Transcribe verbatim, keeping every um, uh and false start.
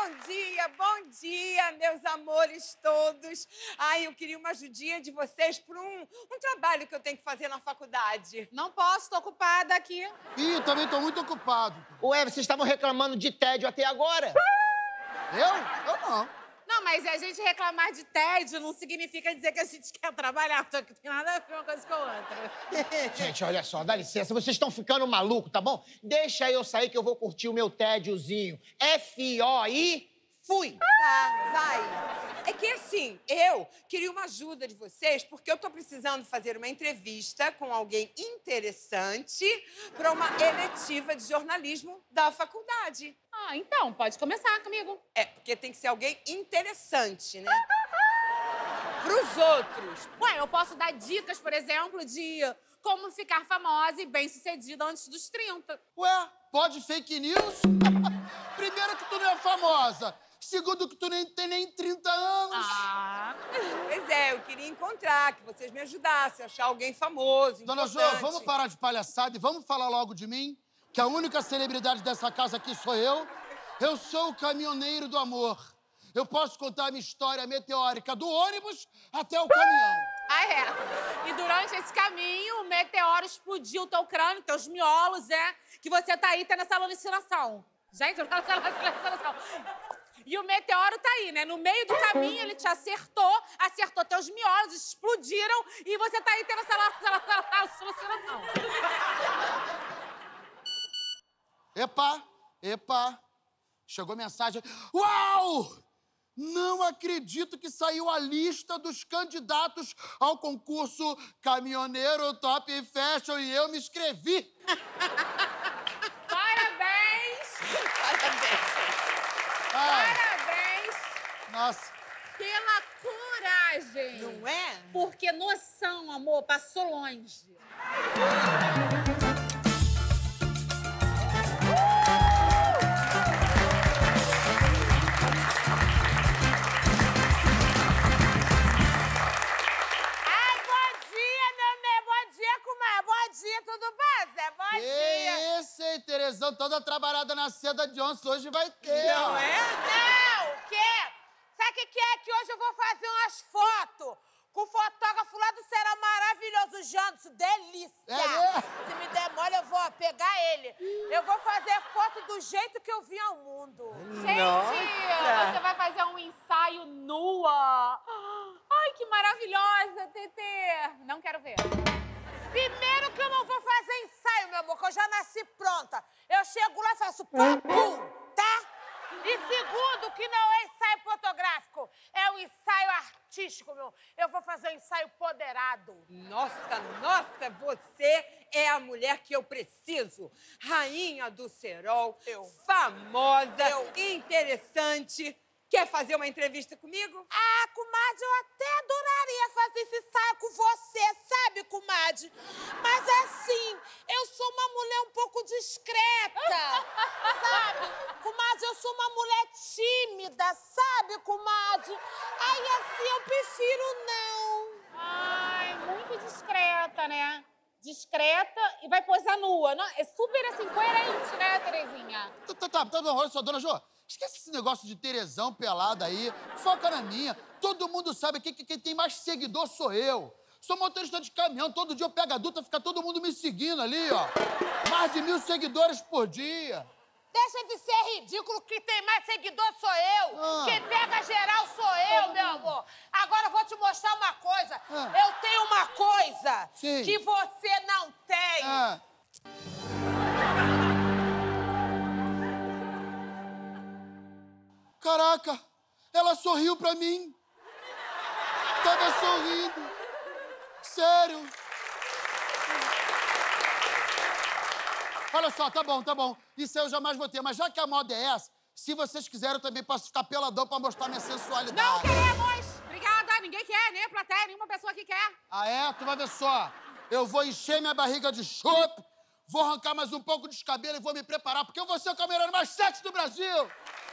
Bom dia, bom dia, meus amores todos. Ai, eu queria uma ajudinha de vocês para um, um trabalho que eu tenho que fazer na faculdade. Não posso, tô ocupada aqui. Ih, também tô muito ocupado. Ué, vocês estavam reclamando de tédio até agora? Eu? Eu não. Não, mas a gente reclamar de tédio não significa dizer que a gente quer trabalhar, porque não tem nada a ver uma coisa com a outra. Gente, olha só, dá licença, vocês estão ficando malucos, tá bom? Deixa eu sair que eu vou curtir o meu tédiozinho. F O I, fui! Tá, vai. É que assim, eu queria uma ajuda de vocês, porque eu tô precisando fazer uma entrevista com alguém interessante para uma eletiva de jornalismo da faculdade. Ah, então, pode começar comigo. É, porque tem que ser alguém interessante, né? Pros outros. Ué, eu posso dar dicas, por exemplo, de como ficar famosa e bem-sucedida antes dos trinta. Ué, pode fake news? Primeiro que tu não é famosa. Segundo que tu nem tem nem trinta anos. Ah. Pois é, eu queria encontrar, que vocês me ajudassem a achar alguém famoso, Dona Jo, importante. vamos parar de palhaçada e vamos falar logo de mim? Que a única celebridade dessa casa aqui sou eu. Eu sou o caminhoneiro do amor. Eu posso contar a minha história meteórica do ônibus até o caminhão. Ah, é. E durante esse caminho, o meteoro explodiu teu crânio, teus miolos, é? Que você tá aí tendo essa alucinação. Gente, eu não quero essa alucinação. E o meteoro tá aí, né? No meio do caminho, ele te acertou, acertou teus miolos, explodiram, e você tá aí tendo essa alucinação. Epa, epa. Chegou mensagem. Uau! Não acredito que saiu a lista dos candidatos ao concurso Caminhoneiro Top Fashion e eu me inscrevi. Parabéns! Parabéns. Ai, Parabéns nossa. pela coragem! Não é? Porque noção, amor, passou longe. Tudo bem, Zé? Bom dia! Esse, hein, Terezão, toda trabalhada na seda de onça hoje vai ter. Não ó. é? Não, o quê? Sabe o que, que é? Que hoje eu vou fazer umas fotos com o fotógrafo lá do Será Maravilhoso, Janderson. Delícia! É mesmo? Se me der mole, eu vou pegar ele. Eu vou fazer foto do jeito que eu vim ao mundo. Gente, Nossa. você vai fazer um ensaio nua. Ai, que maravilhosa, Tetê. Não quero ver. Primeiro que eu não vou fazer ensaio, meu amor, que eu já nasci pronta. Eu chego lá e faço pum, tá? E segundo, que não é ensaio fotográfico, é um ensaio artístico, meu. Eu vou fazer um ensaio poderado. Nossa, nossa, você é a mulher que eu preciso. Rainha do Serol, Eu. famosa, Eu. interessante. Quer fazer uma entrevista comigo? Ah, comadre, eu até adoraria fazer esse ensaio com você, sabe, comadre? Mas assim, eu sou uma mulher um pouco discreta, sabe? Comadre, eu sou uma mulher tímida, sabe, comadre? Aí assim, eu prefiro não. Ai, muito discreta, né? Discreta e vai posar nua. Não, é super, assim, coerente, né, Terezinha? Tá, tá, tá, tá bom, olha só, dona Jo. Esquece esse negócio de Terezão pelado aí. Foca na minha. Todo mundo sabe que quem tem mais seguidor sou eu. Sou motorista de caminhão. Todo dia eu pego a duta, fica todo mundo me seguindo ali, ó. Mais de mil seguidores por dia. Deixa de ser ridículo, que tem mais seguidor sou eu. Ah. Quem pega geral sou eu, meu amor. Agora eu vou te mostrar uma coisa. Ah. Eu tenho uma coisa Sim. que você não tem. Ah. Caraca, ela sorriu pra mim. Tava sorrindo. Sério. Olha só, tá bom, tá bom. Isso eu jamais vou ter. Mas já que a moda é essa, se vocês quiserem, eu também posso ficar peladão pra mostrar minha sensualidade. Não queremos! Obrigada, ninguém quer, nem a plateia, nenhuma pessoa que quer. Ah, é? Tu vai ver só. Eu vou encher minha barriga de chope, vou arrancar mais um pouco de cabelo e vou me preparar, porque eu vou ser o caminhoneiro mais sexy do Brasil.